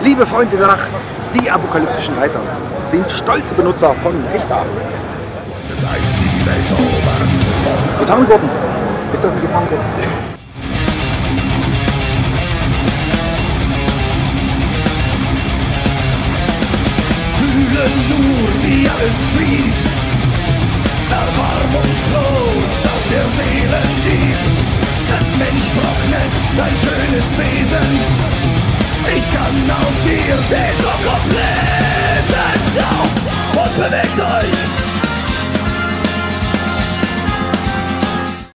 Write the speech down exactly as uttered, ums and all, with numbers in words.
Liebe Freunde der Nacht, die apokalyptischen Reiter sind stolze Benutzer von Richter. Das heißt, die Welt erobern. Gitarrengruppen. Ist das ein Gitarrengruppen? Fühlen nur, wie alles flieht. Erbarmungslos auf der Seelenlied. Ein Mensch trocknet, ein schönes Wesen. Ich kann aus dir den